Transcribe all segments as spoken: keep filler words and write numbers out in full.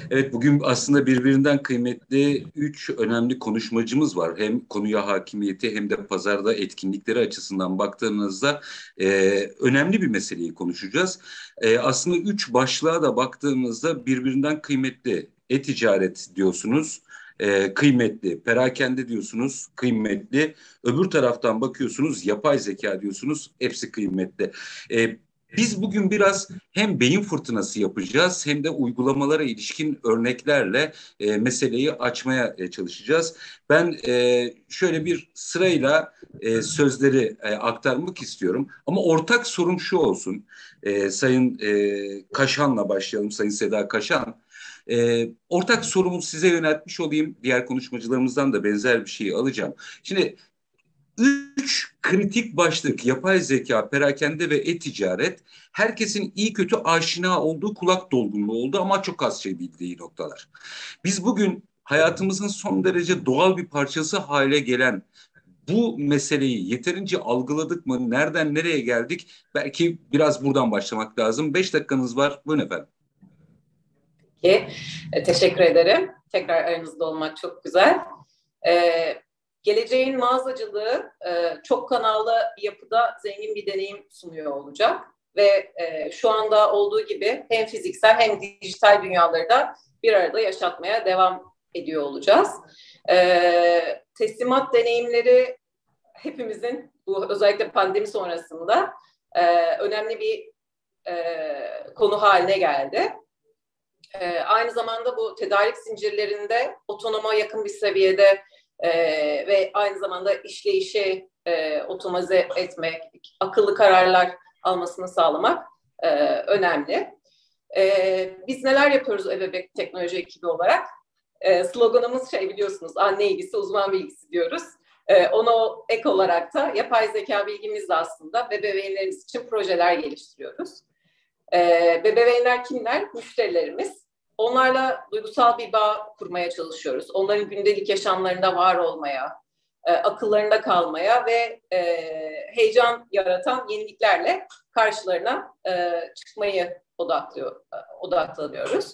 Evet, bugün aslında birbirinden kıymetli üç önemli konuşmacımız var. Hem konuya hakimiyeti hem de pazarda etkinlikleri açısından baktığımızda e, önemli bir meseleyi konuşacağız. E, aslında üç başlığa da baktığımızda birbirinden kıymetli. E-ticaret diyorsunuz, e, kıymetli. Perakende diyorsunuz, kıymetli. Öbür taraftan bakıyorsunuz, yapay zeka diyorsunuz, hepsi kıymetli. E, Biz bugün biraz hem beyin fırtınası yapacağız hem de uygulamalara ilişkin örneklerle e, meseleyi açmaya e, çalışacağız. Ben e, şöyle bir sırayla e, sözleri e, aktarmak istiyorum. Ama ortak sorum şu olsun. E, Sayın e, Kaşan'la başlayalım, Sayın Seda Kaşan. E, ortak sorumu size yöneltmiş olayım. Diğer konuşmacılarımızdan da benzer bir şeyi alacağım. Şimdi üç kritik başlık: yapay zeka, perakende ve e-ticaret, herkesin iyi kötü aşina olduğu, kulak dolgunluğu oldu ama çok az şey bildiği noktalar. Biz bugün hayatımızın son derece doğal bir parçası hale gelen bu meseleyi yeterince algıladık mı? Nereden nereye geldik? Belki biraz buradan başlamak lazım. Beş dakikanız var. Buyurun efendim. Peki, e, teşekkür ederim. Tekrar aranızda olmak çok güzel. E, geleceğin mağazacılığı e, çok kanallı yapıda zengin bir deneyim sunuyor olacak. Ve e, şu anda olduğu gibi hem fiziksel hem dijital dünyaları da bir arada yaşatmaya devam ediyor olacağız. E, teslimat deneyimleri hepimizin, bu özellikle pandemi sonrasında e, önemli bir e, konu haline geldi. E, aynı zamanda bu tedarik zincirlerinde otonoma yakın bir seviyede e, ve aynı zamanda işleyişi e, otomatize etmek, akıllı kararlar almasını sağlamak e, önemli. E, biz neler yapıyoruz eBebek Teknoloji ekibi olarak? E, sloganımız şey, biliyorsunuz, anne ilgisi uzman bilgisi diyoruz. E, ona ek olarak da yapay zeka bilgimizle aslında bebeğinlerimiz için projeler geliştiriyoruz. E, bebeğinler kimler? Müşterilerimiz. Onlarla duygusal bir bağ kurmaya çalışıyoruz. Onların gündelik yaşamlarında var olmaya, e, akıllarında kalmaya ve e, heyecan yaratan yeniliklerle karşılarına e, çıkmayı odaklıyor, odaklanıyoruz.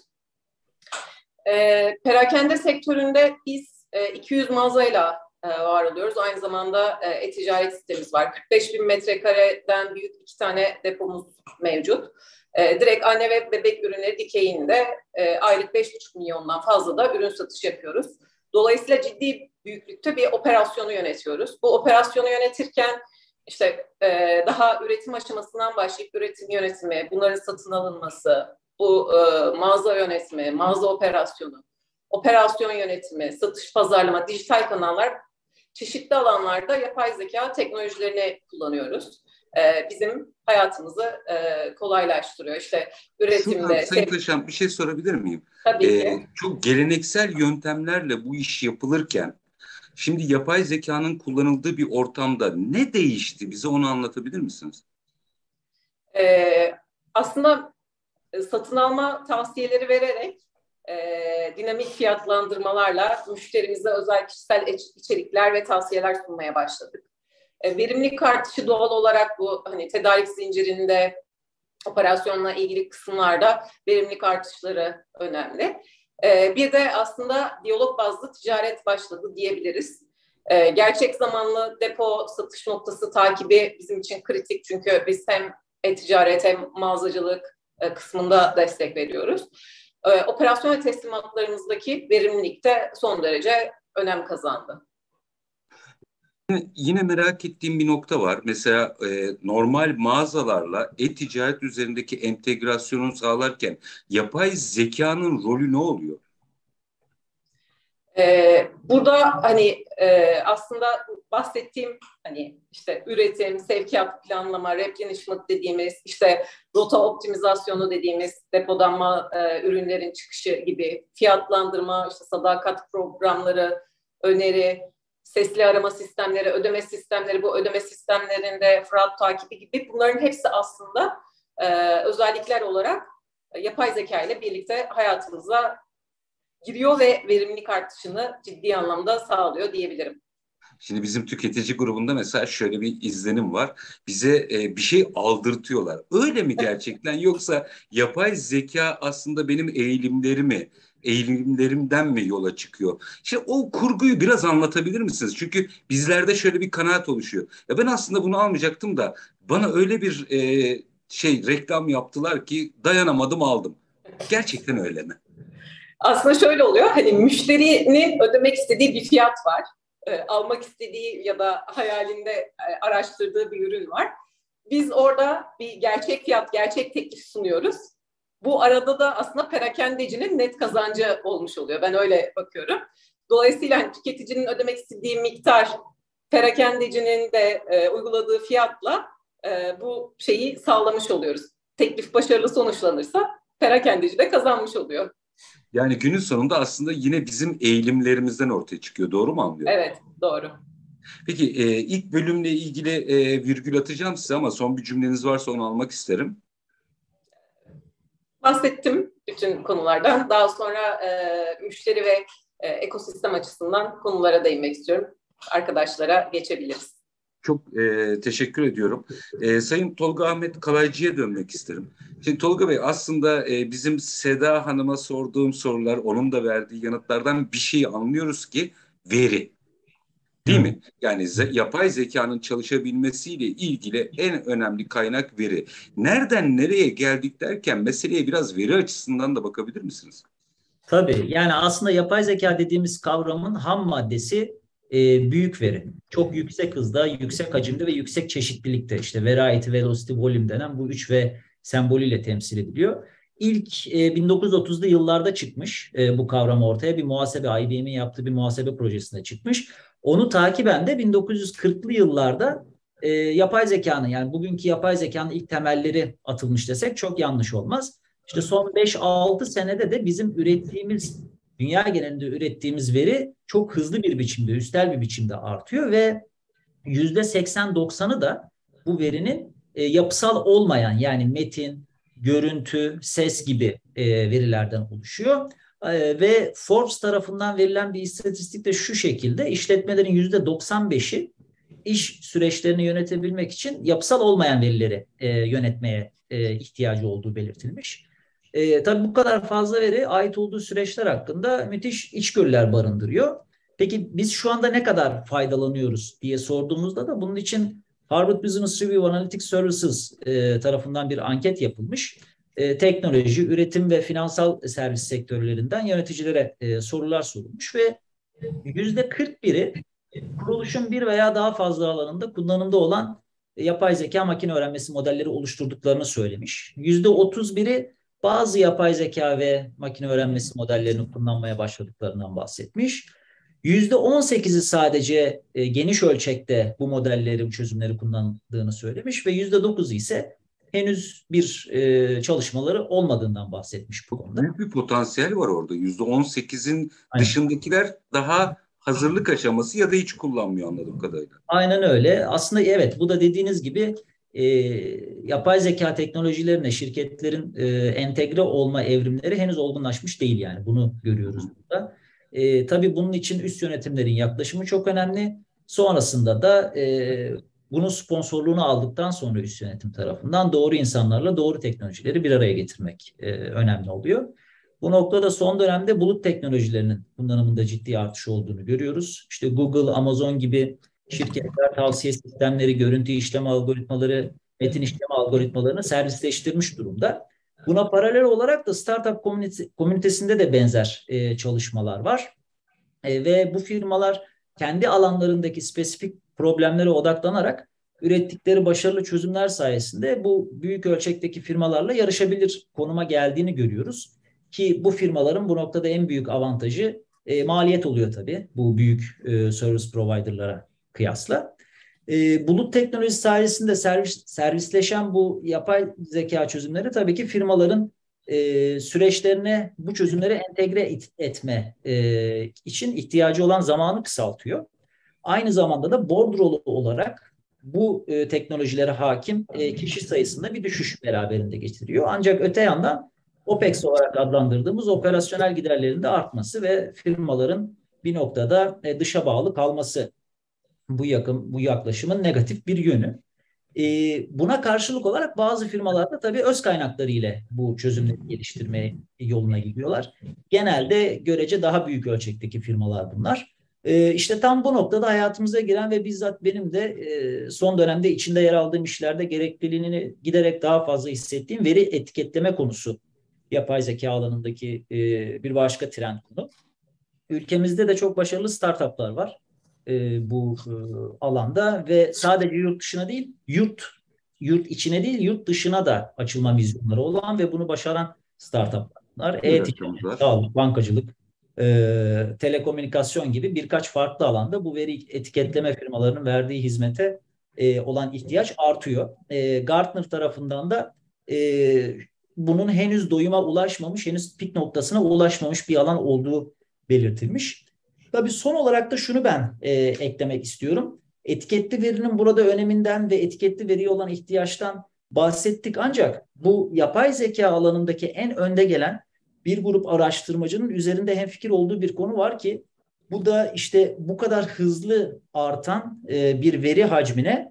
E, perakende sektöründe biz e, iki yüz mağazayla e, var oluyoruz. Aynı zamanda e, e-ticaret sitemiz var. kırk beş bin metrekareden büyük iki tane depomuz mevcut. E, direkt anne ve bebek ürünleri dikeyinde e, aylık beş buçuk milyondan fazla da ürün satış yapıyoruz. Dolayısıyla ciddi büyüklükte bir operasyonu yönetiyoruz. Bu operasyonu yönetirken işte e, daha üretim aşamasından başlayıp üretim yönetimi, bunların satın alınması, bu e, mağaza yönetimi, mağaza operasyonu, operasyon yönetimi, satış, pazarlama, dijital kanallar, çeşitli alanlarda yapay zeka teknolojilerini kullanıyoruz. Ee, bizim hayatımızı e, kolaylaştırıyor. İşte üretimde... Şuradan Sayın Taşan bir şey sorabilir miyim? Tabii Ee, ki. çok geleneksel yöntemlerle bu iş yapılırken şimdi yapay zekanın kullanıldığı bir ortamda ne değişti? Bize onu anlatabilir misiniz? Ee, aslında satın alma tavsiyeleri vererek e, dinamik fiyatlandırmalarla müşterimize özel kişisel içerikler ve tavsiyeler sunmaya başladık. E, verimlilik artışı doğal olarak bu hani tedarik zincirinde operasyonla ilgili kısımlarda verimlilik artışları önemli. E, bir de aslında diyalog bazlı ticaret başladı diyebiliriz. E, gerçek zamanlı depo satış noktası takibi bizim için kritik, çünkü biz hem e-ticaret hem mağazacılık e, kısmında destek veriyoruz. E, operasyon ve teslimatlarımızdaki verimlilik de son derece önem kazandı. Yine merak ettiğim bir nokta var. Mesela e, normal mağazalarla e-ticaret üzerindeki entegrasyonu sağlarken yapay zekanın rolü ne oluyor? Ee, burada hani e, aslında bahsettiğim hani işte üretim, sevkiyat planlama, replenishment dediğimiz, işte rota optimizasyonu dediğimiz, depodanma e, ürünlerin çıkışı gibi, fiyatlandırma, işte sadakat programları, öneri, sesli arama sistemleri, ödeme sistemleri, bu ödeme sistemlerinde fraud takibi gibi, bunların hepsi aslında e, özellikler olarak yapay zeka ile birlikte hayatımıza giriyor ve verimlilik artışını ciddi anlamda sağlıyor diyebilirim. Şimdi bizim tüketici grubunda mesela şöyle bir izlenim var. Bize e, bir şey aldırtıyorlar. Öyle mi gerçekten, yoksa yapay zeka aslında benim eğilimlerimi eğilimlerimden mi yola çıkıyor? İşte o kurguyu biraz anlatabilir misiniz? Çünkü bizlerde şöyle bir kanaat oluşuyor. Ya ben aslında bunu almayacaktım da bana öyle bir e, şey reklam yaptılar ki dayanamadım aldım. Gerçekten öyle mi? Aslında şöyle oluyor, hani müşterinin ödemek istediği bir fiyat var. E, almak istediği ya da hayalinde e, araştırdığı bir ürün var. Biz orada bir gerçek fiyat, gerçek teklif sunuyoruz. Bu arada da aslında perakendecinin net kazancı olmuş oluyor. Ben öyle bakıyorum. Dolayısıyla hani tüketicinin ödemek istediği miktar perakendecinin de e, uyguladığı fiyatla e, bu şeyi sağlamış oluyoruz. Teklif başarılı sonuçlanırsa perakendeci de kazanmış oluyor. Yani günün sonunda aslında yine bizim eğilimlerimizden ortaya çıkıyor. Doğru mu anlıyorum? Evet, doğru. Peki e, ilk bölümle ilgili e, virgül atacağım size ama son bir cümleniz varsa onu almak isterim. Bahsettim bütün konulardan. Daha sonra e, müşteri ve e, ekosistem açısından konulara değinmek istiyorum. Arkadaşlara geçebiliriz. Çok e, teşekkür ediyorum. E, Sayın Tolga Ahmet Kalaycı'ya dönmek isterim. Şimdi Tolga Bey aslında e, bizim Seda Hanım'a sorduğum sorular, onun da verdiği yanıtlardan bir şey anlıyoruz ki veri. Değil Evet. mi? Yani ze- yapay zekanın çalışabilmesiyle ilgili en önemli kaynak veri. Nereden nereye geldik derken meseleye biraz veri açısından da bakabilir misiniz? Tabii yani aslında yapay zeka dediğimiz kavramın ham maddesi e, büyük veri. Çok yüksek hızda, yüksek hacimde ve yüksek çeşitlilikte işte variety, velocity, volume denen bu üç V sembolüyle temsil ediliyor. İlk e, bin dokuz yüz otuzlu yıllarda çıkmış e, bu kavram ortaya bir muhasebe, I B M'in yaptığı bir muhasebe projesinde çıkmış. Onu takiben de bin dokuz yüz kırklı yıllarda e, yapay zekanın yani bugünkü yapay zekanın ilk temelleri atılmış desek çok yanlış olmaz. İşte son beş altı senede de bizim ürettiğimiz, dünya genelinde ürettiğimiz veri çok hızlı bir biçimde, üstel bir biçimde artıyor ve yüzde seksen doksanı da bu verinin e, yapısal olmayan yani metin, görüntü, ses gibi e, verilerden oluşuyor. E, ve Forbes tarafından verilen bir istatistik de şu şekilde: işletmelerin yüzde doksan beşi iş süreçlerini yönetebilmek için yapısal olmayan verileri e, yönetmeye e, ihtiyacı olduğu belirtilmiş. E, tabii bu kadar fazla veri ait olduğu süreçler hakkında müthiş içgörüler barındırıyor. Peki biz şu anda ne kadar faydalanıyoruz diye sorduğumuzda da bunun için Harvard Business Review Analytics Services e, tarafından bir anket yapılmış. E, teknoloji, üretim ve finansal servis sektörlerinden yöneticilere e, sorular sorulmuş ve yüzde kırk biri kuruluşun bir veya daha fazla alanında kullanımda olan e, yapay zeka makine öğrenmesi modelleri oluşturduklarını söylemiş. yüzde otuz biri bazı yapay zeka ve makine öğrenmesi modellerini kullanmaya başladıklarından bahsetmiş. yüzde on sekizi sadece e, geniş ölçekte bu modelleri, bu çözümleri kullandığını söylemiş ve yüzde dokuzu ise henüz bir e, çalışmaları olmadığından bahsetmiş bu Çok konuda. büyük bir potansiyel var orada. Yüzde on sekizin Aynen. dışındakiler daha hazırlık aşaması ya da hiç kullanmıyor anladığım kadarıyla. Aynen öyle. Aslında evet, bu da dediğiniz gibi e, yapay zeka teknolojilerine şirketlerin e, entegre olma evrimleri henüz olgunlaşmış değil yani. Bunu görüyoruz burada. E, tabii bunun için üst yönetimlerin yaklaşımı çok önemli. Sonrasında da e, bunun sponsorluğunu aldıktan sonra üst yönetim tarafından doğru insanlarla doğru teknolojileri bir araya getirmek e, önemli oluyor. Bu noktada son dönemde bulut teknolojilerinin kullanımında ciddi artış olduğunu görüyoruz. İşte Google, Amazon gibi şirketler tavsiye sistemleri, görüntü işleme algoritmaları, metin işleme algoritmalarını servisleştirmiş durumda. Buna paralel olarak da startup komünitesinde de benzer e, çalışmalar var. E, ve bu firmalar kendi alanlarındaki spesifik problemlere odaklanarak ürettikleri başarılı çözümler sayesinde bu büyük ölçekteki firmalarla yarışabilir konuma geldiğini görüyoruz. Ki bu firmaların bu noktada en büyük avantajı e, maliyet oluyor tabii bu büyük e, service provider'lara kıyasla. E, bulut teknolojisi sayesinde servis, servisleşen bu yapay zeka çözümleri tabii ki firmaların e, süreçlerine bu çözümleri entegre et, etme e, için ihtiyacı olan zamanı kısaltıyor. Aynı zamanda da bordrolu olarak bu e, teknolojilere hakim e, kişi sayısında bir düşüş beraberinde getiriyor. Ancak öte yandan OPEX olarak adlandırdığımız operasyonel giderlerin de artması ve firmaların bir noktada e, dışa bağlı kalması bu yakın bu yaklaşımın negatif bir yönü. E, buna karşılık olarak bazı firmalar da tabii öz kaynakları ile bu çözümleri geliştirme yoluna gidiyorlar. Genelde görece daha büyük ölçekteki firmalar bunlar. E, işte tam bu noktada hayatımıza giren ve bizzat benim de e, son dönemde içinde yer aldığım işlerde gerekliliğini giderek daha fazla hissettiğim veri etiketleme konusu. Yapay zeka alanındaki e, bir başka trend konu. Ülkemizde de çok başarılı startuplar var e, bu e, alanda ve sadece yurt dışına değil, yurt yurt içine değil, yurt dışına da açılma vizyonları olan ve bunu başaran startuplar. Operasyonumuz E-ticaret, var. sağlık, bankacılık, e, telekomünikasyon gibi birkaç farklı alanda bu veri etiketleme firmalarının verdiği hizmete e, olan ihtiyaç artıyor. E, Gartner tarafından da e, bunun henüz doyuma ulaşmamış, henüz pik noktasına ulaşmamış bir alan olduğu belirtilmiş. Tabii son olarak da şunu ben e, eklemek istiyorum. Etiketli verinin burada öneminden ve etiketli veriye olan ihtiyaçtan bahsettik. Ancak bu yapay zeka alanındaki en önde gelen bir grup araştırmacının üzerinde hemfikir olduğu bir konu var ki bu da işte bu kadar hızlı artan e, bir veri hacmine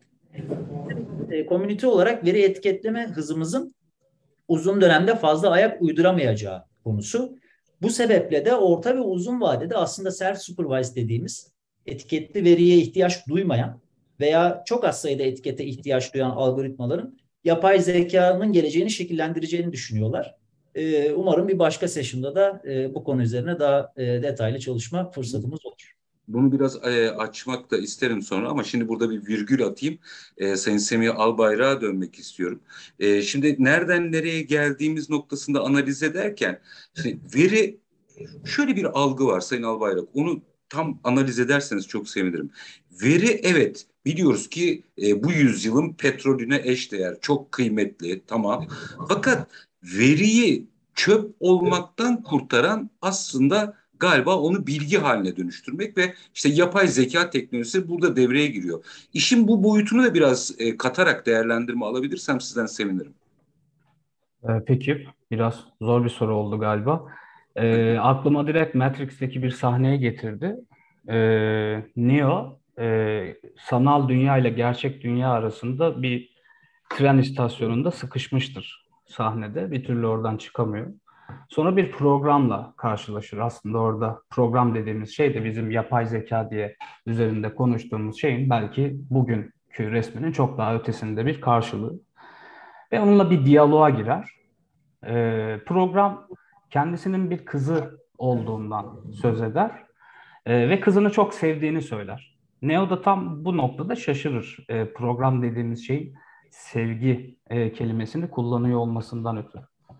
e, komünite olarak veri etiketleme hızımızın uzun dönemde fazla ayak uyduramayacağı konusu. Bu sebeple de orta ve uzun vadede aslında self-supervised dediğimiz etiketli veriye ihtiyaç duymayan veya çok az sayıda etikete ihtiyaç duyan algoritmaların yapay zekanın geleceğini şekillendireceğini düşünüyorlar. Ee, umarım bir başka session'da da e, bu konu üzerine daha e, detaylı çalışma fırsatımız olur. Bunu biraz e, açmak da isterim sonra ama şimdi burada bir virgül atayım. E, Sayın Semih Albayrak'a dönmek istiyorum. E, şimdi nereden nereye geldiğimiz noktasında analiz ederken şimdi veri şöyle bir algı var Sayın Albayrak. Onu tam analiz ederseniz çok sevinirim. Veri evet biliyoruz ki e, bu yüzyılın petrolüne eşdeğer, çok kıymetli tamam. Fakat veriyi çöp olmaktan kurtaran aslında galiba onu bilgi haline dönüştürmek ve işte yapay zeka teknolojisi burada devreye giriyor. İşin bu boyutunu da biraz e, katarak değerlendirme alabilirsem sizden sevinirim. Ee, Peki, biraz zor bir soru oldu galiba. Ee, aklıma direkt Matrix'teki bir sahneye getirdi. Ee, Neo, e, sanal dünya ile gerçek dünya arasında bir tren istasyonunda sıkışmıştır sahnede. Bir türlü oradan çıkamıyor. Sonra bir programla karşılaşır. Aslında orada program dediğimiz şey de bizim yapay zeka diye üzerinde konuştuğumuz şeyin belki bugünkü resminin çok daha ötesinde bir karşılığı. Ve onunla bir diyaloğa girer. Ee, program kendisinin bir kızı olduğundan söz eder Ee, ve kızını çok sevdiğini söyler. Neo da tam bu noktada şaşırır. Ee, program dediğimiz şey sevgi e, kelimesini kullanıyor olmasından ötürü.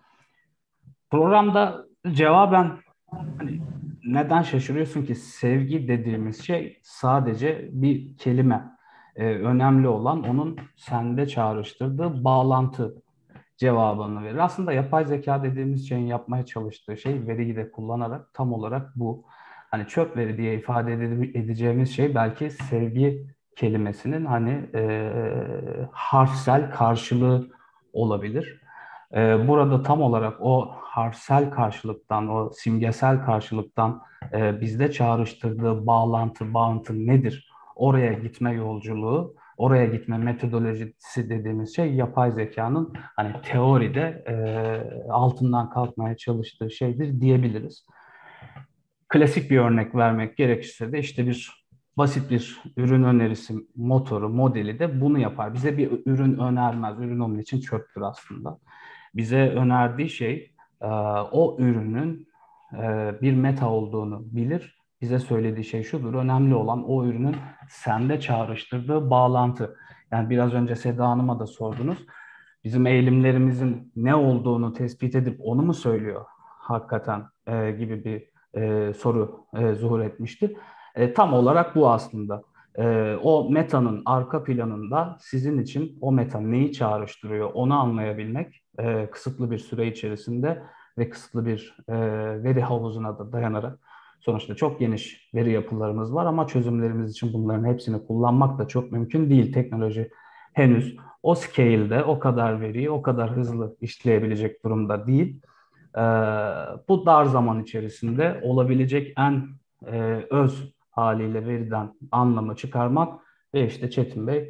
Programda cevaben hani neden şaşırıyorsun ki sevgi dediğimiz şey sadece bir kelime. Ee, önemli olan onun sende çağrıştırdığı bağlantı cevabını verir. Aslında yapay zeka dediğimiz şeyin yapmaya çalıştığı şey veriyi de kullanarak tam olarak bu. Hani çöp veri diye ifade edeceğimiz şey belki sevgi kelimesinin hani e, harfsel karşılığı olabilir. E, burada tam olarak o harfsel karşılıktan, o simgesel karşılıktan e, bizde çağrıştırdığı bağlantı, bağıntı nedir? Oraya gitme yolculuğu, oraya gitme metodolojisi dediğimiz şey yapay zekanın hani teoride e, altından kalkmaya çalıştığı şeydir diyebiliriz. Klasik bir örnek vermek gerekirse de işte bir basit bir ürün önerisi motoru, modeli de bunu yapar. Bize bir ürün önermez. Ürün onun için çöptür aslında. Bize önerdiği şey e, o ürünün e, bir meta olduğunu bilir. Bize söylediği şey şudur. Önemli olan o ürünün sende çağrıştırdığı bağlantı. Yani biraz önce Seda Hanım'a da sordunuz. Bizim eğilimlerimizin ne olduğunu tespit edip onu mu söylüyor hakikaten e, gibi bir e, soru e, zuhur etmişti. E, tam olarak bu aslında. E, o metanın arka planında sizin için o meta neyi çağrıştırıyor onu anlayabilmek e, kısıtlı bir süre içerisinde ve kısıtlı bir e, veri havuzuna da dayanarak sonuçta çok geniş veri yapılarımız var ama çözümlerimiz için bunların hepsini kullanmak da çok mümkün değil. Teknoloji henüz o scale'de o kadar veriyi o kadar hızlı işleyebilecek durumda değil. Ee, bu dar zaman içerisinde olabilecek en e, öz haliyle veriden anlamı çıkarmak ve işte Çetin Bey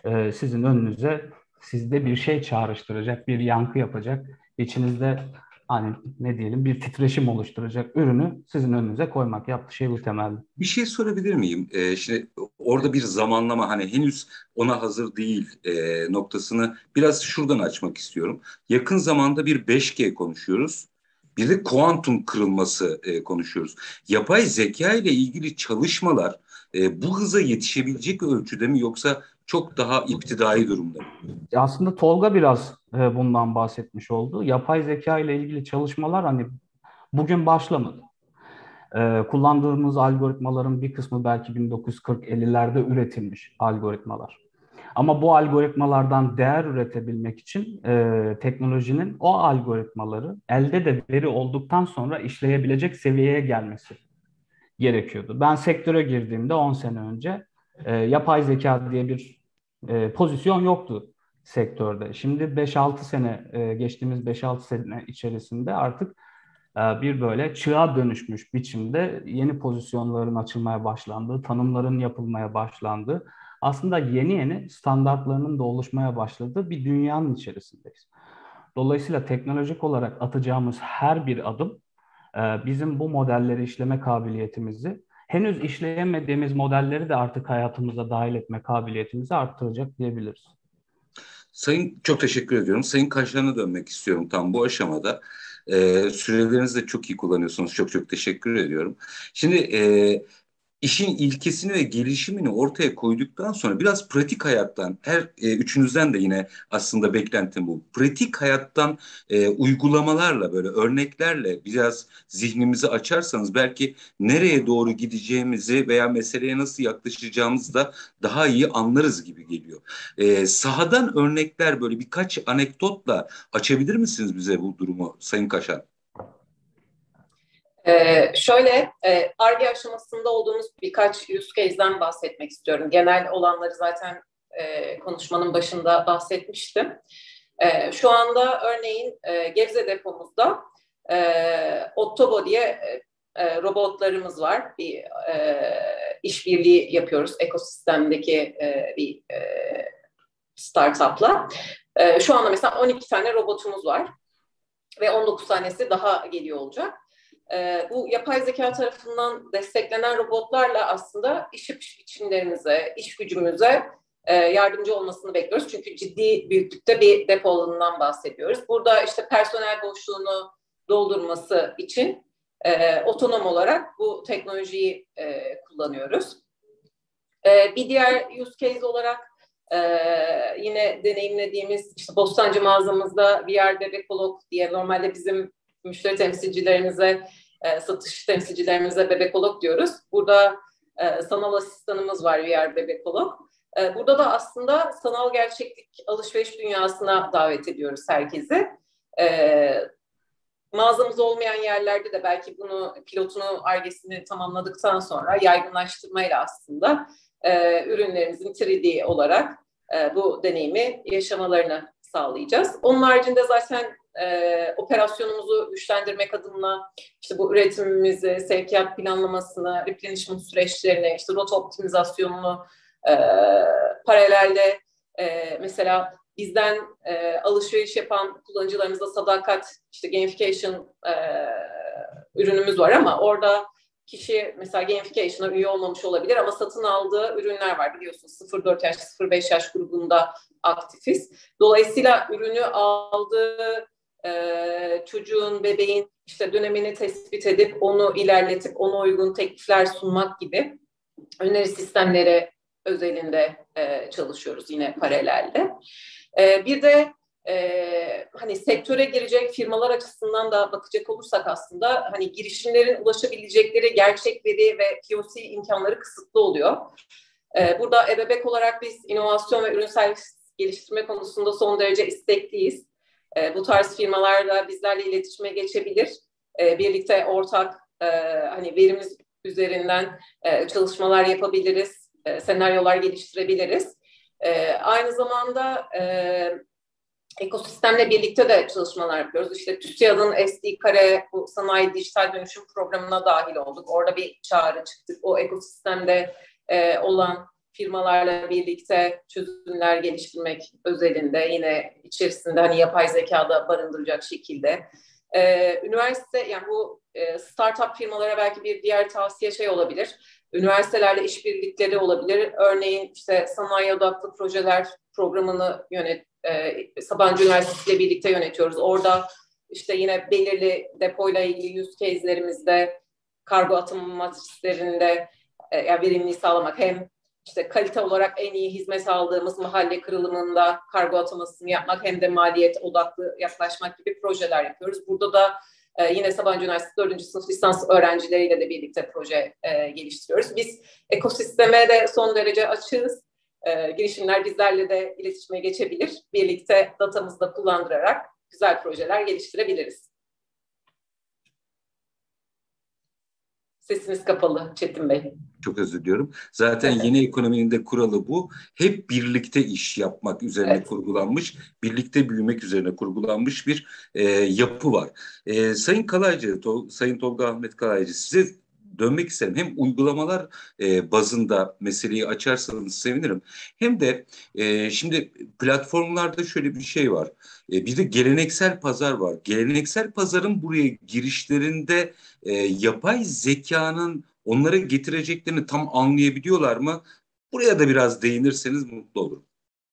e, sizin önünüze sizde bir şey çağrıştıracak, bir yankı yapacak, içinizde hani ne diyelim bir titreşim oluşturacak ürünü sizin önünüze koymak. Yaptığı şey bu temelde. Bir şey sorabilir miyim? Ee, şimdi orada bir zamanlama, hani henüz ona hazır değil e, noktasını biraz şuradan açmak istiyorum. Yakın zamanda bir beş G konuşuyoruz. Bir de kuantum kırılması e, konuşuyoruz. Yapay zeka ile ilgili çalışmalar e, bu hıza yetişebilecek ölçüde mi, yoksa çok daha iptidai durumda mı? Aslında Tolga biraz e, bundan bahsetmiş oldu. Yapay zeka ile ilgili çalışmalar hani bugün başlamadı. E, kullandığımız algoritmaların bir kısmı belki bin dokuz yüz kırk ellilerde üretilmiş algoritmalar. Ama bu algoritmalardan değer üretebilmek için e, teknolojinin o algoritmaları elde de veri olduktan sonra işleyebilecek seviyeye gelmesi gerekiyordu. Ben sektöre girdiğimde on sene önce e, yapay zeka diye bir e, pozisyon yoktu sektörde. Şimdi beş altı sene e, geçtiğimiz beş altı sene içerisinde artık e, bir böyle çığa dönüşmüş biçimde yeni pozisyonların açılmaya başlandığı, tanımların yapılmaya başlandığı, aslında yeni yeni standartlarının da oluşmaya başladığı bir dünyanın içerisindeyiz. Dolayısıyla teknolojik olarak atacağımız her bir adım e, bizim bu modelleri işleme kabiliyetimizi, henüz işleyemediğimiz modelleri de artık hayatımıza dahil etme kabiliyetimizi arttıracak diyebiliriz. Sayın, çok teşekkür ediyorum. Sayın Kaşan'a dönmek istiyorum tam bu aşamada. Ee, sürelerinizi de çok iyi kullanıyorsunuz. Çok çok teşekkür ediyorum. Şimdi e, işin ilkesini ve gelişimini ortaya koyduktan sonra biraz pratik hayattan, her e, üçünüzden de yine aslında beklentim bu. Pratik hayattan e, uygulamalarla, böyle örneklerle biraz zihnimizi açarsanız belki nereye doğru gideceğimizi veya meseleye nasıl yaklaşacağımızı da daha iyi anlarız gibi geliyor. E, sahadan örnekler, böyle birkaç anekdotla açabilir misiniz bize bu durumu Sayın Kaşan? Ee, şöyle, e, Ar-Ge aşamasında olduğumuz birkaç use case'den bahsetmek istiyorum. Genel olanları zaten e, konuşmanın başında bahsetmiştim. E, şu anda örneğin e, Gebze depomuzda e, Ottobo diye e, e, robotlarımız var. Bir e, işbirliği yapıyoruz ekosistemdeki e, bir e, startup'la. E, şu anda mesela on iki tane robotumuz var ve on dokuz tanesi daha geliyor olacak. Ee, bu yapay zeka tarafından desteklenen robotlarla aslında iş yapış biçimlerimize, iş gücümüze e, yardımcı olmasını bekliyoruz. Çünkü ciddi büyüklükte bir depo alanından bahsediyoruz. Burada işte personel boşluğunu doldurması için e, otonom olarak bu teknolojiyi e, kullanıyoruz. E, bir diğer use case olarak e, yine deneyimlediğimiz işte Bostancı mağazamızda V R Bebekolog diye, normalde bizim müşteri temsilcilerimize, e, satış temsilcilerimize Bebekolog diyoruz. Burada e, sanal asistanımız var, V R Bebekolog. E, burada da aslında sanal gerçeklik alışveriş dünyasına davet ediyoruz herkesi. E, mağazamız olmayan yerlerde de belki bunu pilotunu, Ar-Ge'sini tamamladıktan sonra yaygınlaştırmayla aslında e, ürünlerimizin üç D olarak e, bu deneyimi yaşamalarını sağlayacağız. Onun haricinde zaten e, operasyonumuzu güçlendirmek adına işte bu üretimimizi, sevkiyat planlamasını, replenishment süreçlerini, işte rota optimizasyonunu e, paralelde e, mesela bizden e, alışveriş yapan kullanıcılarımızda sadakat, işte gamification e, ürünümüz var ama orada kişi mesela gamification'a üye olmamış olabilir ama satın aldığı ürünler var, biliyorsunuz sıfır dört yaş, sıfır beş yaş grubunda aktifiz. Dolayısıyla ürünü aldığı e, çocuğun, bebeğin işte dönemini tespit edip onu ilerletip ona uygun teklifler sunmak gibi öneri sistemleri özelinde e, çalışıyoruz yine paralelde. E, bir de e, hani sektöre girecek firmalar açısından da bakacak olursak aslında hani girişimlerin ulaşabilecekleri gerçek veri ve P O C imkanları kısıtlı oluyor. E, burada eBebek olarak biz inovasyon ve ürün servis geliştirme konusunda son derece istekliyiz. E, bu tarz firmalarla bizlerle iletişime geçebilir. E, birlikte ortak e, hani verimiz üzerinden e, çalışmalar yapabiliriz, e, senaryolar geliştirebiliriz. E, aynı zamanda e, ekosistemle birlikte de çalışmalar yapıyoruz. İşte TÜSİAD'ın S D Kare, bu sanayi dijital dönüşüm programına dahil olduk. Orada bir çağrı çıktık. O ekosistemde e, olan firmalarla birlikte çözümler geliştirmek özelinde, yine içerisinde hani yapay zekada barındıracak şekilde. Ee, üniversite, yani bu e, startup firmalara belki bir diğer tavsiye şey olabilir. Üniversitelerle işbirlikleri olabilir. Örneğin işte sanayi odaklı projeler programını yönet, e, Sabancı Üniversitesi ile birlikte yönetiyoruz. Orada işte yine belirli depoyla ilgili use case'lerimizde, kargo atım matrislerinde e, yani verimliliği sağlamak, hem işte kalite olarak en iyi hizmet aldığımız mahalle kırılımında kargo atamasını yapmak, hem de maliyet odaklı yaklaşmak gibi projeler yapıyoruz. Burada da e, yine Sabancı Üniversitesi dördüncü sınıf lisans öğrencileriyle de birlikte proje e, geliştiriyoruz. Biz ekosisteme de son derece açığız. E, girişimler bizlerle de iletişime geçebilir. Birlikte datamızı da kullandırarak güzel projeler geliştirebiliriz. Sesiniz kapalı Çetin Bey. Çok özür diliyorum. Zaten yeni ekonominin de kuralı bu. Hep birlikte iş yapmak üzerine evet. kurgulanmış, birlikte büyümek üzerine kurgulanmış bir e, yapı var. E, Sayın Kalaycı, to, Sayın Tolga Ahmet Kalaycı, size dönmek isterim. Hem uygulamalar e, bazında meseleyi açarsanız sevinirim. Hem de e, şimdi platformlarda şöyle bir şey var. E, bir de geleneksel pazar var. Geleneksel pazarın buraya girişlerinde e, yapay zekanın onlara getireceklerini tam anlayabiliyorlar mı? Buraya da biraz değinirseniz mutlu olurum.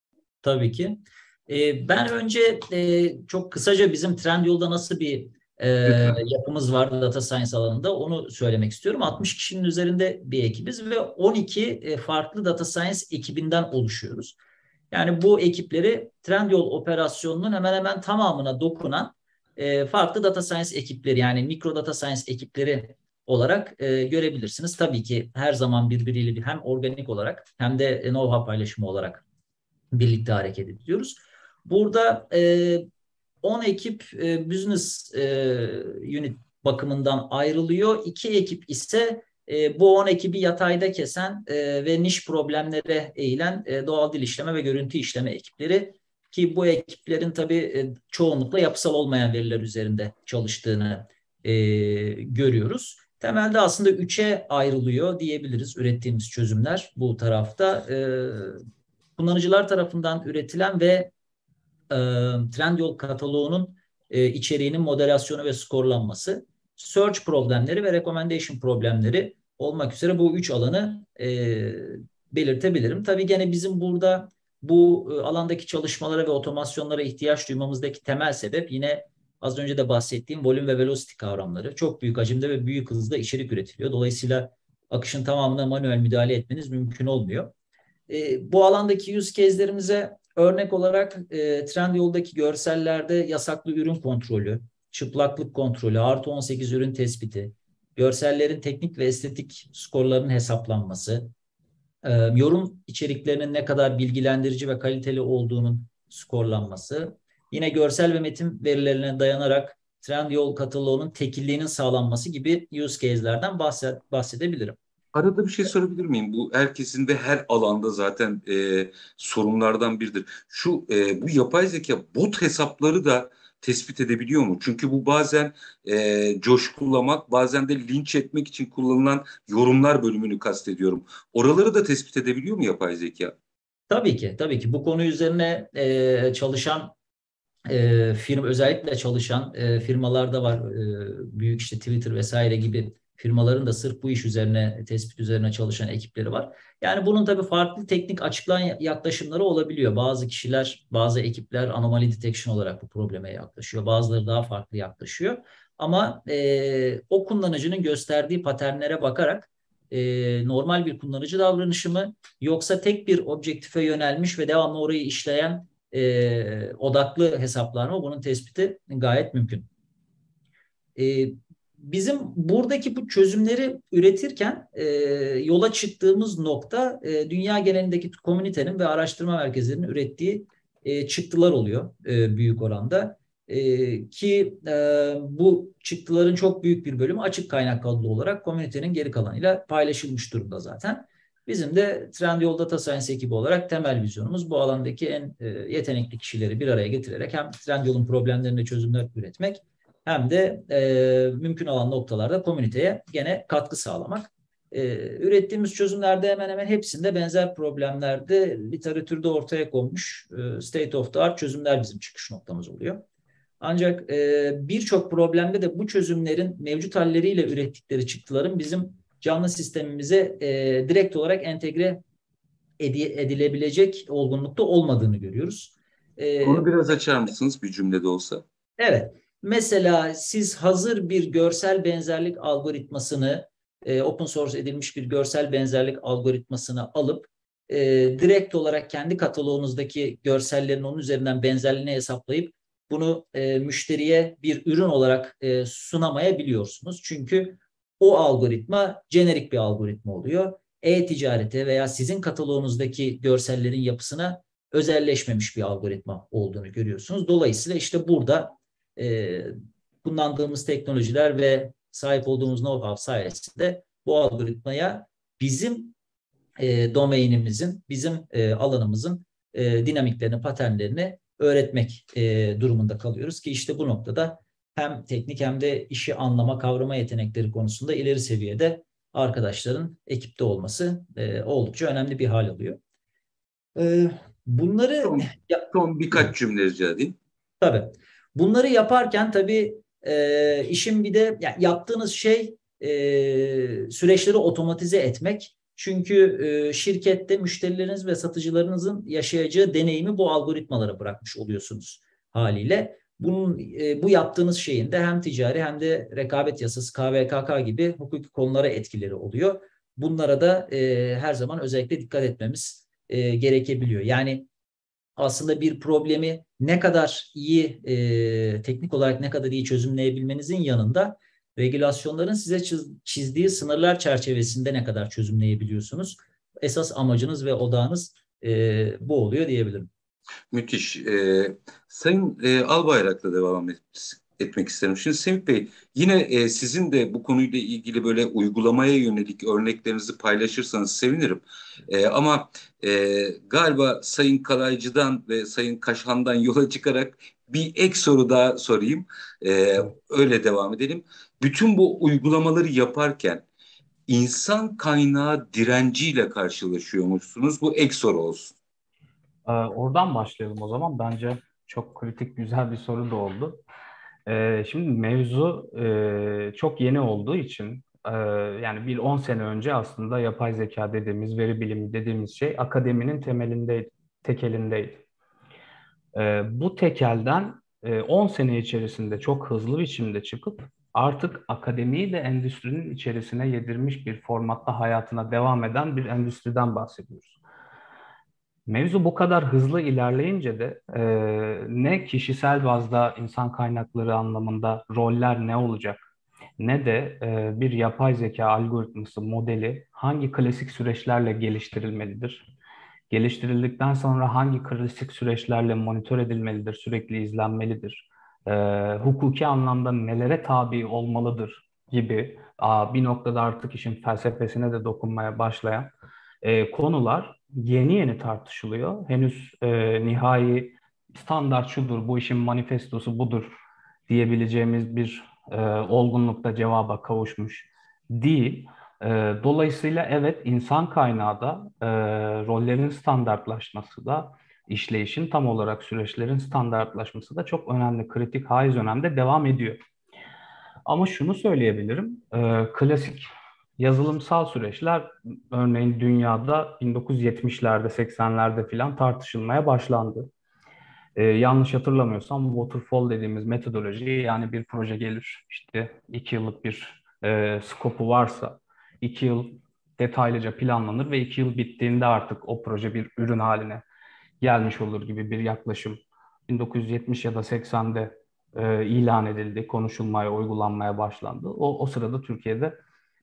Tabii ki. Ee, ben önce e, çok kısaca bizim Trendyol'da nasıl bir e, yapımız var data science alanında onu söylemek istiyorum. altmış kişinin üzerinde bir ekibiz ve on iki farklı data science ekibinden oluşuyoruz. Yani bu ekipleri Trendyol operasyonunun hemen hemen tamamına dokunan e, farklı data science ekipleri, yani mikro data science ekipleri olarak e, görebilirsiniz. Tabii ki her zaman birbiriyle hem organik olarak hem de know-how paylaşımı olarak birlikte hareket ediyoruz. Burada e, on ekip e, business e, unit bakımından ayrılıyor. iki ekip ise e, bu on ekibi yatayda kesen e, ve niş problemlere eğilen e, doğal dil işleme ve görüntü işleme ekipleri, ki bu ekiplerin tabii e, çoğunlukla yapısal olmayan veriler üzerinde çalıştığını e, görüyoruz. Temelde aslında üçe ayrılıyor diyebiliriz ürettiğimiz çözümler bu tarafta. E, kullanıcılar tarafından üretilen ve e, Trendyol kataloğunun e, içeriğinin moderasyonu ve skorlanması, search problemleri ve recommendation problemleri olmak üzere bu üç alanı e, belirtebilirim. Tabii gene bizim burada bu e, alandaki çalışmalara ve otomasyonlara ihtiyaç duymamızdaki temel sebep yine az önce de bahsettiğim volume ve velocity kavramları. Çok büyük hacimde ve büyük hızda içerik üretiliyor. Dolayısıyla akışın tamamına manuel müdahale etmeniz mümkün olmuyor. E, bu alandaki use case'lerimize örnek olarak e, Trendyol'daki görsellerde yasaklı ürün kontrolü, çıplaklık kontrolü, artı on sekiz ürün tespiti, görsellerin teknik ve estetik skorlarının hesaplanması, e, yorum içeriklerinin ne kadar bilgilendirici ve kaliteli olduğunun skorlanması, yine görsel ve metin verilerine dayanarak Trendyol kataloğunun tekilliğinin sağlanması gibi use case'lerden bahset, bahsedebilirim. Arada bir şey sorabilir miyim? Bu herkesin ve her alanda zaten e, sorunlardan biridir. Şu e, bu yapay zeka bot hesapları da tespit edebiliyor mu? Çünkü bu bazen e, coşkulamak, bazen de linç etmek için kullanılan yorumlar bölümünü kastediyorum. Oraları da tespit edebiliyor mu yapay zeka? Tabii ki, tabii ki. Bu konu üzerine e, çalışan e, firma, özellikle çalışan e, firmalar da var. E, büyük işte Twitter vesaire gibi firmaların da sırf bu iş üzerine, tespit üzerine çalışan ekipleri var. Yani bunun tabii farklı teknik açıklayan yaklaşımları olabiliyor. Bazı kişiler, bazı ekipler anomaly detection olarak bu probleme yaklaşıyor. Bazıları daha farklı yaklaşıyor. Ama e, o kullanıcının gösterdiği paternlere bakarak e, normal bir kullanıcı davranışı mı, yoksa tek bir objektife yönelmiş ve devamlı orayı işleyen e, odaklı hesaplar mı? Bunun tespiti gayet mümkün. E, Bizim buradaki bu çözümleri üretirken e, yola çıktığımız nokta e, dünya genelindeki komünitenin ve araştırma merkezlerinin ürettiği e, çıktılar oluyor e, büyük oranda. E, ki e, bu çıktıların çok büyük bir bölümü açık kaynak kodlu olarak komünitenin geri kalanıyla paylaşılmış durumda zaten. Bizim de Trendyol Data Science ekibi olarak temel vizyonumuz bu alandaki en e, yetenekli kişileri bir araya getirerek hem Trendyol'un problemlerine çözümler üretmek hem de e, mümkün olan noktalarda komüniteye gene katkı sağlamak. E, ürettiğimiz çözümlerde hemen hemen hepsinde benzer problemlerde literatürde ortaya konmuş e, state of the art çözümler bizim çıkış noktamız oluyor. Ancak e, birçok problemde de bu çözümlerin mevcut halleriyle ürettikleri çıktıların bizim canlı sistemimize e, direkt olarak entegre edilebilecek olgunlukta olmadığını görüyoruz. E, Onu biraz açar mısınız bir cümlede olsa? Evet. Mesela siz hazır bir görsel benzerlik algoritmasını, e, open source edilmiş bir görsel benzerlik algoritmasını alıp e, direkt olarak kendi kataloğunuzdaki görsellerin onun üzerinden benzerliğini hesaplayıp bunu e, müşteriye bir ürün olarak e, sunamayabiliyorsunuz. Çünkü o algoritma jenerik bir algoritma oluyor. E-ticarete veya sizin kataloğunuzdaki görsellerin yapısına özelleşmemiş bir algoritma olduğunu görüyorsunuz. Dolayısıyla işte burada e, kullandığımız teknolojiler ve sahip olduğumuz know-how sayesinde bu algoritmaya bizim e, domainimizin, bizim e, alanımızın e, dinamiklerini, paternlerini öğretmek e, durumunda kalıyoruz ki işte bu noktada hem teknik hem de işi anlama, kavrama yetenekleri konusunda ileri seviyede arkadaşların ekipte olması e, oldukça önemli bir hal alıyor. E, bunları Son, son birkaç cümle rica edeyim. Tabii. Bunları yaparken tabii e, işin bir de yani yaptığınız şey e, süreçleri otomatize etmek. Çünkü e, şirkette müşterileriniz ve satıcılarınızın yaşayacağı deneyimi bu algoritmalara bırakmış oluyorsunuz haliyle. Bunun e, bu yaptığınız şeyin de hem ticari hem de rekabet yasası K V K K gibi hukuki konulara etkileri oluyor. Bunlara da e, her zaman özellikle dikkat etmemiz e, gerekebiliyor. Yani aslında bir problemi ne kadar iyi e, teknik olarak ne kadar iyi çözümleyebilmenizin yanında regülasyonların size çiz, çizdiği sınırlar çerçevesinde ne kadar çözümleyebiliyorsunuz. Esas amacınız ve odağınız e, bu oluyor diyebilirim. Müthiş. Ee, Sayın e, Albayrak'la devam et, etmek isterim. Şimdi Semih Bey, yine e, sizin de bu konuyla ilgili böyle uygulamaya yönelik örneklerinizi paylaşırsanız sevinirim. E, ama e, galiba Sayın Kalaycı'dan ve Sayın Kaşhan'dan yola çıkarak bir ek soru daha sorayım. E, öyle devam edelim. Bütün bu uygulamaları yaparken insan kaynağı direnciyle karşılaşıyormuşsunuz. Bu ek soru olsun. Ee, oradan başlayalım o zaman. Bence çok kritik, güzel bir soru da oldu. Ee, şimdi mevzu e, çok yeni olduğu için e, yani bir on sene önce aslında yapay zeka dediğimiz, veri bilimi dediğimiz şey akademinin temelindeydi, tekelindeydi. Ee, bu tekelden e, on sene içerisinde çok hızlı biçimde çıkıp artık akademiyi de endüstrinin içerisine yedirmiş bir formatta hayatına devam eden bir endüstriden bahsediyoruz. Mevzu bu kadar hızlı ilerleyince de e, ne kişisel bazda insan kaynakları anlamında roller ne olacak, ne de e, bir yapay zeka algoritması modeli hangi klasik süreçlerle geliştirilmelidir? Geliştirildikten sonra hangi klasik süreçlerle monitör edilmelidir, sürekli izlenmelidir? E, hukuki anlamda nelere tabi olmalıdır gibi a, bir noktada artık işin felsefesine de dokunmaya başlayan e, konular yeni yeni tartışılıyor. Henüz e, nihai standart şudur, bu işin manifestosu budur diyebileceğimiz bir e, olgunlukta cevaba kavuşmuş değil. E, dolayısıyla evet insan kaynağı da e, rollerin standartlaşması da işleyişin tam olarak süreçlerin standartlaşması da çok önemli, kritik, haiz önemde devam ediyor. Ama şunu söyleyebilirim, e, klasik yazılımsal süreçler örneğin dünyada bin dokuz yüz yetmişlerde, seksenlerde filan tartışılmaya başlandı. Ee, yanlış hatırlamıyorsam waterfall dediğimiz metodoloji yani bir proje gelir işte iki yıllık bir e, skopu varsa iki yıl detaylıca planlanır ve iki yıl bittiğinde artık o proje bir ürün haline gelmiş olur gibi bir yaklaşım bin dokuz yüz yetmiş ya da seksende e, ilan edildi, konuşulmaya, uygulanmaya başlandı. O, o sırada Türkiye'de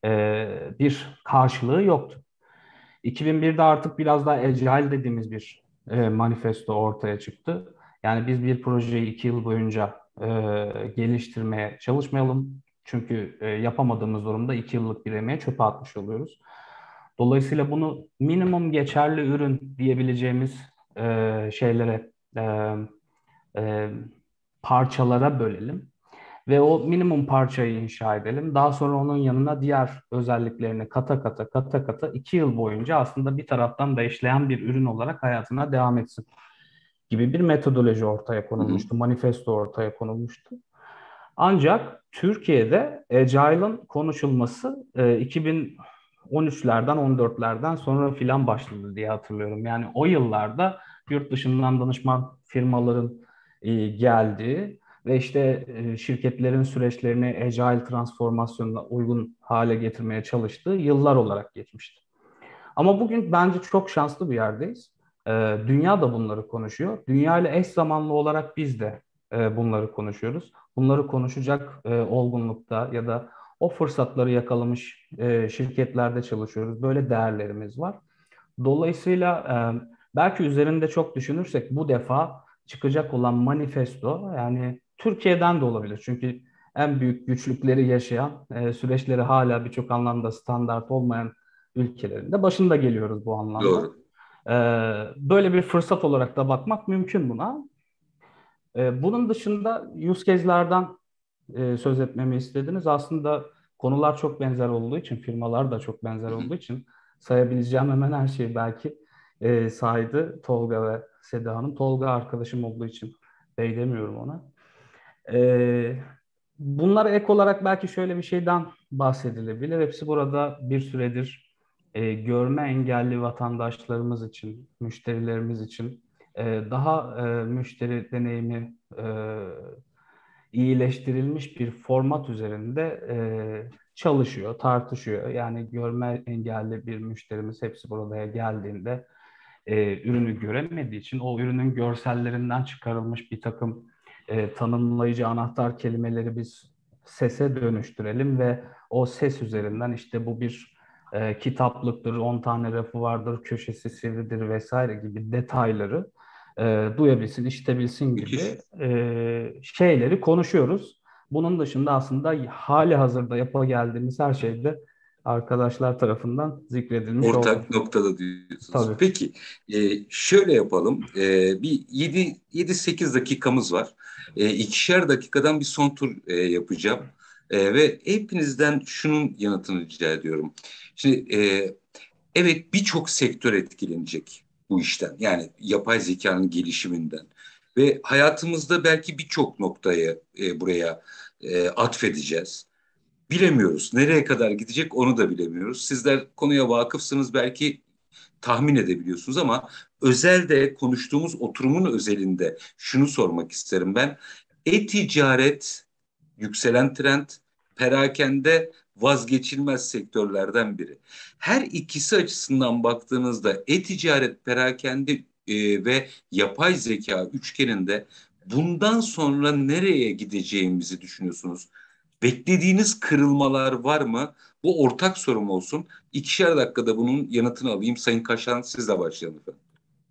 e, bir karşılığı yoktu. iki bin birde artık biraz daha agile dediğimiz bir e, manifesto ortaya çıktı. Yani biz bir projeyi iki yıl boyunca e, geliştirmeye çalışmayalım. Çünkü e, yapamadığımız durumda iki yıllık bir emeği çöpe atmış oluyoruz. Dolayısıyla bunu minimum geçerli ürün diyebileceğimiz e, şeylere, e, e, parçalara bölelim. Ve o minimum parçayı inşa edelim. Daha sonra onun yanına diğer özelliklerini kata kata kata kata iki yıl boyunca aslında bir taraftan da işleyen bir ürün olarak hayatına devam etsin gibi bir metodoloji ortaya Hı hı. konulmuştu. Manifesto ortaya konulmuştu. Ancak Türkiye'de Agile'ın konuşulması e, iki bin on üçlerden on dörtlerden sonra filan başladı diye hatırlıyorum. Yani o yıllarda yurt dışından danışman firmaların e, geldiği ve işte e, şirketlerin süreçlerini Agile transformasyonuna uygun hale getirmeye çalıştığı yıllar olarak geçmişti. Ama bugün bence çok şanslı bir yerdeyiz. Ee, dünya da bunları konuşuyor. Dünya ile eş zamanlı olarak biz de e, bunları konuşuyoruz. Bunları konuşacak e, olgunlukta ya da o fırsatları yakalamış e, şirketlerde çalışıyoruz. Böyle değerlerimiz var. Dolayısıyla e, belki üzerinde çok düşünürsek bu defa çıkacak olan manifesto yani Türkiye'den de olabilir. Çünkü en büyük güçlükleri yaşayan, e, süreçleri hala birçok anlamda standart olmayan ülkelerin de başında geliyoruz bu anlamda. Doğru. E, böyle bir fırsat olarak da bakmak mümkün buna. E, bunun dışında use case'lerden e, söz etmemi istediniz. Aslında konular çok benzer olduğu için, firmalar da çok benzer Hı hı. olduğu için sayabileceğim hemen her şeyi belki e, saydı Tolga ve Seda Hanım. Tolga arkadaşım olduğu için bey demiyorum ona. E, bunlara ek olarak belki şöyle bir şeyden bahsedilebilir. Hepsi burada bir süredir e, görme engelli vatandaşlarımız için, müşterilerimiz için e, daha e, müşteri deneyimi e, iyileştirilmiş bir format üzerinde e, çalışıyor, tartışıyor. Yani görme engelli bir müşterimiz hepsi buraya geldiğinde e, ürünü göremediği için o ürünün görsellerinden çıkarılmış bir takım e, tanımlayıcı anahtar kelimeleri biz sese dönüştürelim ve o ses üzerinden işte bu bir e, kitaplıktır, on tane rafı vardır, köşesi sivridir vesaire gibi detayları e, duyabilsin, işitebilsin Müthiş. gibi e, şeyleri konuşuyoruz. Bunun dışında aslında hali hazırda yapa geldiğimiz her şeyde arkadaşlar tarafından zikredilmiş oldu. Ortak noktada diyorsunuz. Tabii. Peki, e, şöyle yapalım. E, bir yedi sekiz dakikamız var. E, ikişer dakikadan bir son tur e, yapacağım. E, ve hepinizden şunun yanıtını rica ediyorum. Şimdi e, evet, birçok sektör etkilenecek bu işten. Yani yapay zekanın gelişiminden. Ve hayatımızda belki birçok noktayı e, buraya e, atfedeceğiz. Bilemiyoruz. Nereye kadar gidecek onu da bilemiyoruz. Sizler konuya vakıfsınız, belki tahmin edebiliyorsunuz ama özelde konuştuğumuz oturumun özelinde şunu sormak isterim ben. E-ticaret yükselen trend, perakende vazgeçilmez sektörlerden biri. Her ikisi açısından baktığınızda e-ticaret, perakende e, ve yapay zeka üçgeninde bundan sonra nereye gideceğimizi düşünüyorsunuz? Beklediğiniz kırılmalar var mı? Bu ortak sorum olsun. İkişer dakikada bunun yanıtını alayım. Sayın Kaşan, sizle başlayalım efendim.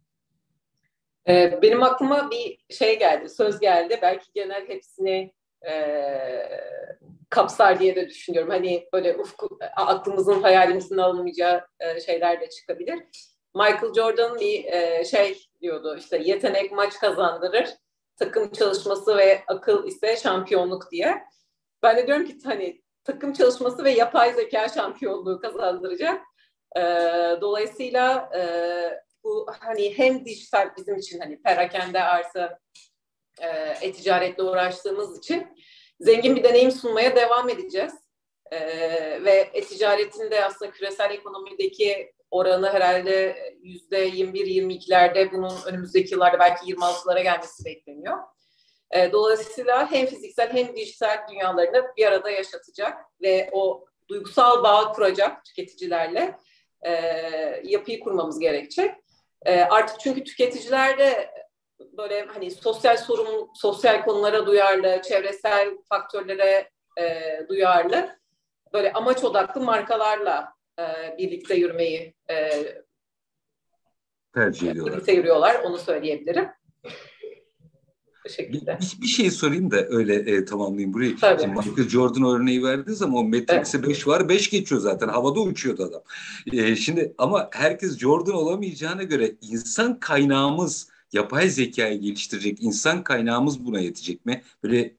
Ee, benim aklıma bir şey geldi, söz geldi. Belki genel hepsini e, kapsar diye de düşünüyorum. Hani böyle ufku, aklımızın, hayalimizin alınmayacağı e, şeyler de çıkabilir. Michael Jordan bir e, şey diyordu, işte yetenek maç kazandırır, takım çalışması ve akıl ise şampiyonluk diye. Ben de diyorum ki hani takım çalışması ve yapay zeka şampiyonluğu kazandıracak. E, dolayısıyla e, bu hani hem dijital bizim için hani perakende artı e, e-ticaretle uğraştığımız için zengin bir deneyim sunmaya devam edeceğiz. E, ve e-ticaretin de aslında küresel ekonomideki oranı herhalde yüzde yirmi bir yirmi ikilerde, bunun önümüzdeki yıllarda belki yirmi altılara gelmesi bekleniyor. E, dolayısıyla hem fiziksel hem dijital dünyalarını bir arada yaşatacak ve o duygusal bağ kuracak tüketicilerle e, yapıyı kurmamız gerekecek. E, artık çünkü tüketiciler de böyle hani sosyal sorumluluk, sosyal konulara duyarlı, çevresel faktörlere e, duyarlı, böyle amaç odaklı markalarla e, birlikte yürümeyi e, Tercih ediyorlar. birlikte yürüyorlar, onu söyleyebilirim. Bu Bir, şekilde. bir, bir şey sorayım da öyle e, tamamlayayım burayı. Tabii. Şimdi Michael Jordan örneği verdiğiniz ama o Matrix'e Evet. beş var, beş geçiyor zaten. Havada uçuyordu adam. E, şimdi ama herkes Jordan olamayacağına göre insan kaynağımız, yapay zekayı geliştirecek insan kaynağımız buna yetecek mi? Böyle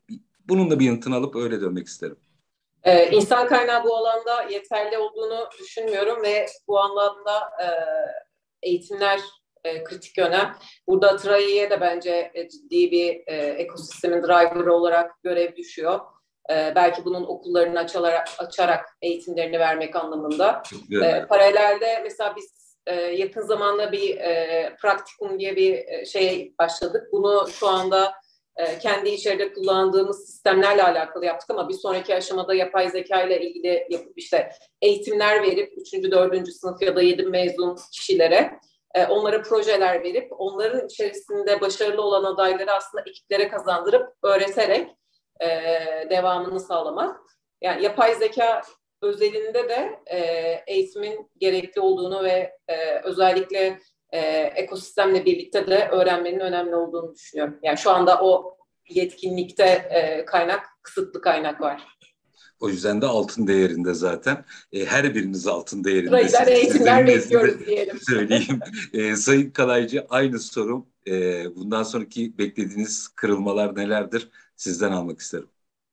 Bunun da bir yanıtını alıp öyle dönmek isterim. Ee, insan kaynağı bu alanda yeterli olduğunu düşünmüyorum ve bu anlamda e, eğitimler e, kritik önem. Burada Traye'ye de bence e, ciddi bir e, ekosistemin driver'ı olarak görev düşüyor. E, belki bunun okullarını açarak, açarak eğitimlerini vermek anlamında. E, paralelde mesela biz e, yakın zamanda bir e, praktikum diye bir e, şey başladık. Bunu şu anda kendi içeride kullandığımız sistemlerle alakalı yaptık ama bir sonraki aşamada yapay zeka ile ilgili yapıp işte eğitimler verip üçüncü dördüncü sınıf ya da yedi mezun kişilere onlara projeler verip onların içerisinde başarılı olan adayları aslında ekiplere kazandırıp öğreterek devamını sağlamak. Yani yapay zeka özelinde de eğitimin gerekli olduğunu ve özellikle Ee, ekosistemle birlikte de öğrenmenin önemli olduğunu düşünüyorum. Yani şu anda o yetkinlikte e, kaynak, kısıtlı kaynak var. O yüzden de altın değerinde zaten. E, her biriniz altın değerinde. Sırayla eğitimler bekliyoruz diyelim. Söyleyeyim. E, Sayın Kalaycı, aynı sorum. E, bundan sonraki beklediğiniz kırılmalar nelerdir? Sizden almak isterim.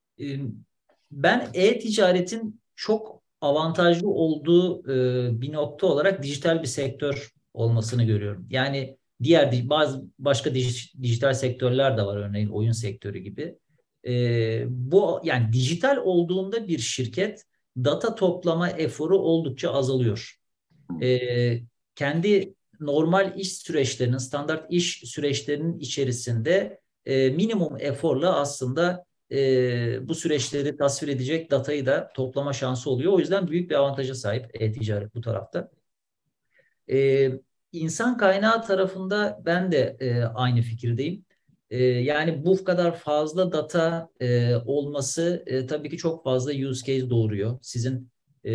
Ben e-ticaretin çok avantajlı olduğu e, bir nokta olarak dijital bir sektör olmasını görüyorum. Yani diğer bazı başka dij, dijital sektörler de var, örneğin oyun sektörü gibi. E, bu yani dijital olduğunda bir şirket data toplama eforu oldukça azalıyor. E, kendi normal iş süreçlerinin, standart iş süreçlerinin içerisinde e, minimum eforla aslında e, bu süreçleri tasvir edecek datayı da toplama şansı oluyor. O yüzden büyük bir avantaja sahip e-ticaret bu tarafta. E, insan kaynağı tarafında ben de e, aynı fikirdeyim. E, yani bu kadar fazla data e, olması e, tabii ki çok fazla use case doğuruyor. Sizin e,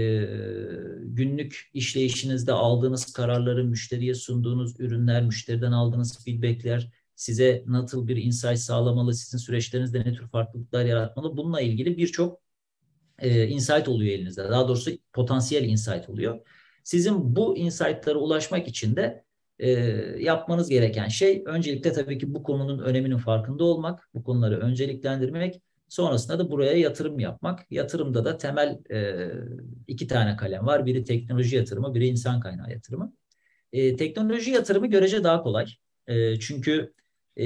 günlük işleyişinizde aldığınız kararları, müşteriye sunduğunuz ürünler, müşteriden aldığınız feedbackler size nasıl bir insight sağlamalı, sizin süreçlerinizde ne tür farklılıklar yaratmalı, bununla ilgili birçok e, insight oluyor elinizde. Daha doğrusu potansiyel insight oluyor. Sizin bu insight'lara ulaşmak için de e, yapmanız gereken şey öncelikle tabii ki bu konunun öneminin farkında olmak, bu konuları önceliklendirmek, sonrasında da buraya yatırım yapmak. Yatırımda da temel e, iki tane kalem var. Biri teknoloji yatırımı, biri insan kaynağı yatırımı. E, teknoloji yatırımı görece daha kolay. E, çünkü e,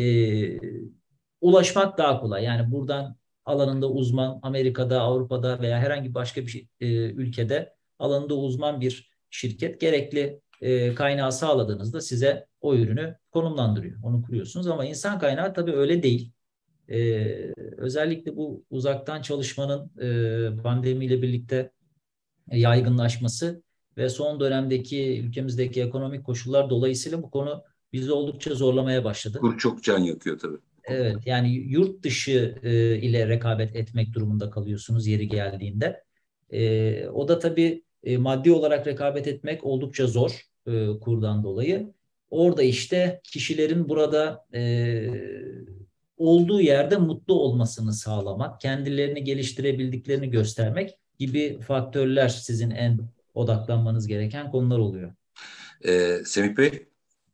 ulaşmak daha kolay. Yani buradan alanında uzman, Amerika'da, Avrupa'da veya herhangi başka bir e, ülkede alanında uzman bir şirket gerekli e, kaynağı sağladığınızda size o ürünü konumlandırıyor. Onu kuruyorsunuz ama insan kaynağı tabii öyle değil. E, özellikle bu uzaktan çalışmanın e, pandemiyle birlikte yaygınlaşması ve son dönemdeki ülkemizdeki ekonomik koşullar dolayısıyla bu konu bizi oldukça zorlamaya başladı. Kur çok can yakıyor tabii. Evet, yani yurt dışı e, ile rekabet etmek durumunda kalıyorsunuz yeri geldiğinde. E, o da tabii e, maddi olarak rekabet etmek oldukça zor e, kurdan dolayı. Orada işte kişilerin burada e, olduğu yerde mutlu olmasını sağlamak, kendilerini geliştirebildiklerini göstermek gibi faktörler sizin en odaklanmanız gereken konular oluyor. Ee, Semih Bey?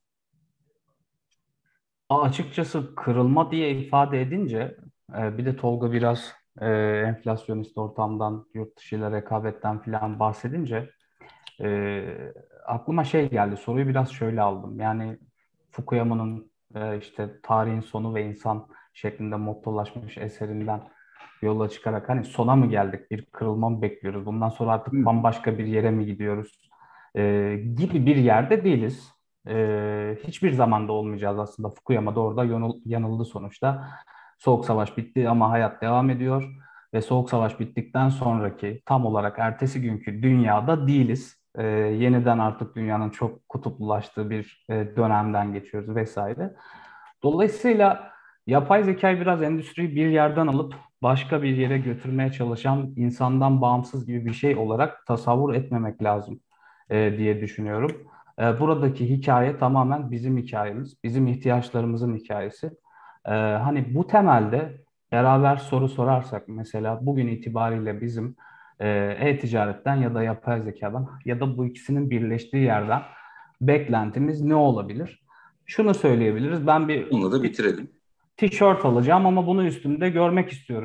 Açıkçası kırılma diye ifade edince e, bir de Tolga biraz e, enflasyonist ortamdan, yurt dışı ile rekabetten filan bahsedince e, aklıma şey geldi. Soruyu biraz şöyle aldım. Yani Fukuyama'nın e, işte Tarihin Sonu ve İnsan şeklinde mottolaşmış eserinden yola çıkarak hani sona mı geldik, bir kırılma mı bekliyoruz, bundan sonra artık bambaşka bir yere mi gidiyoruz e, gibi bir yerde değiliz. E, hiçbir zamanda olmayacağız aslında. Fukuyama da orada yanıldı sonuçta. Soğuk Savaş bitti ama hayat devam ediyor ve Soğuk Savaş bittikten sonraki tam olarak ertesi günkü dünyada değiliz. E, yeniden artık dünyanın çok kutuplulaştığı bir e, dönemden geçiyoruz vesaire. Dolayısıyla yapay zekayı biraz endüstriyi bir yerden alıp başka bir yere götürmeye çalışan insandan bağımsız gibi bir şey olarak tasavvur etmemek lazım e, diye düşünüyorum. E, buradaki hikaye tamamen bizim hikayemiz, bizim ihtiyaçlarımızın hikayesi. E, hani bu temelde beraber soru sorarsak mesela bugün itibariyle bizim e, e-ticaretten ya da yapay zekadan ya da bu ikisinin birleştiği yerden beklentimiz ne olabilir? Şunu söyleyebiliriz. Ben bir Onunla da bitirelim. tişört alacağım ama bunu üstümde görmek istiyorum.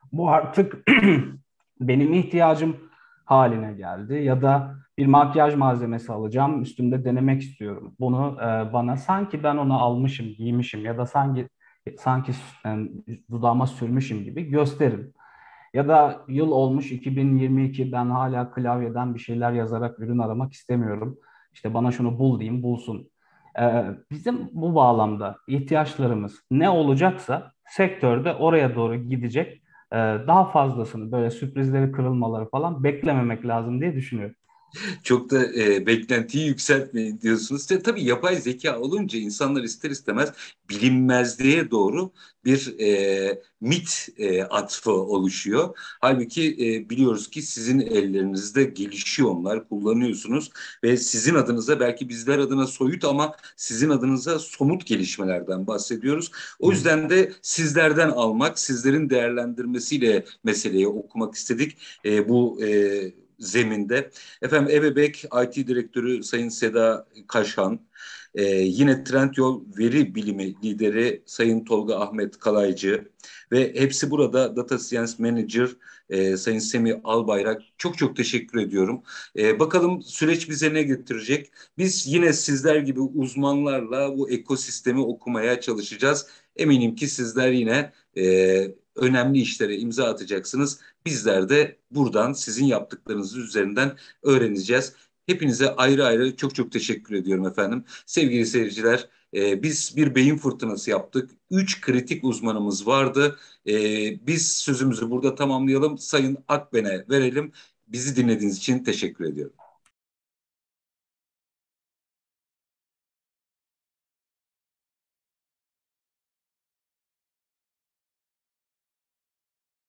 Bu artık benim ihtiyacım haline geldi ya da bir makyaj malzemesi alacağım, üstümde denemek istiyorum. Bunu e, bana sanki ben onu almışım, giymişim ya da sanki sanki e, dudağıma sürmüşüm gibi gösterin. Ya da yıl olmuş iki bin yirmi iki, ben hala klavyeden bir şeyler yazarak ürün aramak istemiyorum. İşte bana şunu bul diyeyim, bulsun. Ee, bizim bu bağlamda ihtiyaçlarımız ne olacaksa sektörde oraya doğru gidecek. Ee, daha fazlasını, böyle sürprizleri, kırılmaları falan beklememek lazım diye düşünüyorum. Çok da e, beklentiyi yükseltmeyin diyorsunuz. İşte, tabii yapay zeka olunca insanlar ister istemez bilinmezliğe doğru bir e, mit e, atfı oluşuyor. Halbuki e, biliyoruz ki sizin ellerinizde gelişiyor onlar, kullanıyorsunuz ve sizin adınıza, belki bizler adına soyut ama sizin adınıza somut gelişmelerden bahsediyoruz. O Hmm. yüzden de sizlerden almak, sizlerin değerlendirmesiyle meseleyi okumak istedik. E, bu e, zeminde. Efendim, Ebebek I T Direktörü Sayın Seda Kaşhan, e, yine Trendyol Veri Bilimi Lideri Sayın Tolga Ahmet Kalaycı ve hepsi burada Data Science Manager e, Sayın Semih Albayrak, çok çok teşekkür ediyorum. E, bakalım süreç bize ne getirecek? Biz yine sizler gibi uzmanlarla bu ekosistemi okumaya çalışacağız. Eminim ki sizler yine e, önemli işlere imza atacaksınız. Bizler de buradan sizin yaptıklarınız üzerinden öğreneceğiz. Hepinize ayrı ayrı çok çok teşekkür ediyorum efendim. Sevgili seyirciler, e, biz bir beyin fırtınası yaptık. Üç kritik uzmanımız vardı. E, biz sözümüzü burada tamamlayalım. Sayın Akben'e verelim. Bizi dinlediğiniz için teşekkür ediyorum.